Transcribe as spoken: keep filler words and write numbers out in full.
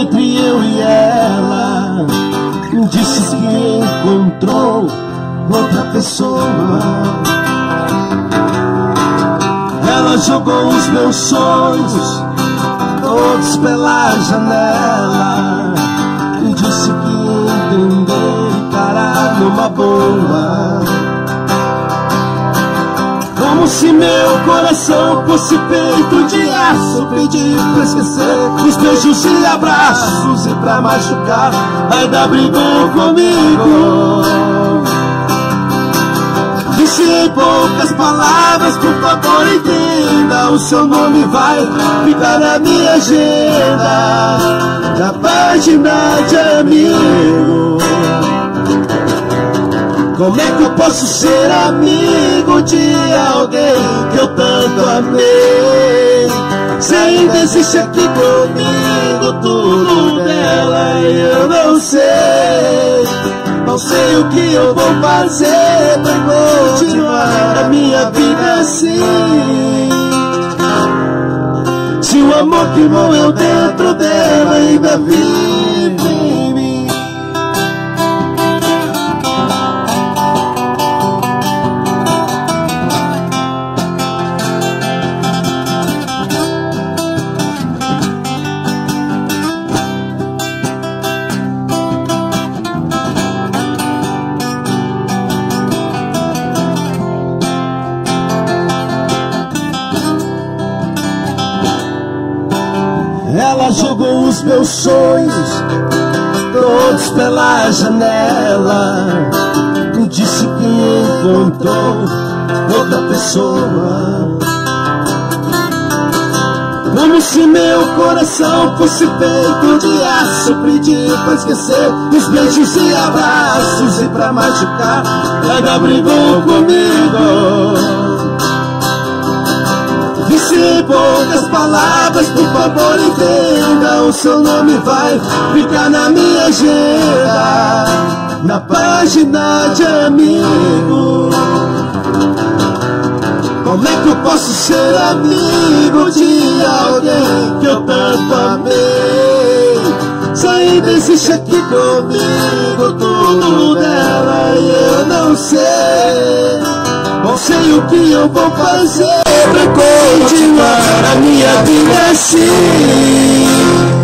entre eu e ela. Disse que encontrou outra pessoa. Ela jogou os meus sonhos todos pela janela. Disse que entender, cara, numa boa. Como se meu coração fosse feito de aço. Pedi pra esquecer os beijos e abraços, e pra machucar ainda brigou comigo. Disse em poucas palavras, por favor entenda, o seu nome vai ficar na minha agenda, na página de amigo. Como é que eu posso ser amigo de alguém que eu tanto amei? Se ainda existe aqui comigo tudo dela e eu não sei. Não sei o que eu vou fazer pra continuar a minha vida assim. Se o amor que morreu dentro dela ainda vive em mim. Ela jogou os meus sonhos todos pela janela. Disse que encontrou outra pessoa. Como se meu coração fosse feito de aço. Pedi pra esquecer os beijos e abraços, e pra machucar ainda brigou comigo. Disse em poucas palavras, por favor entenda, o seu nome vai ficar na minha agenda, na página de amigo. Como é que eu posso ser amigo de alguém que eu tanto amei? Se ainda existe aqui comigo tudo dela e eu não sei. Não sei o que eu vou fazer pra continuar a minha vida assim.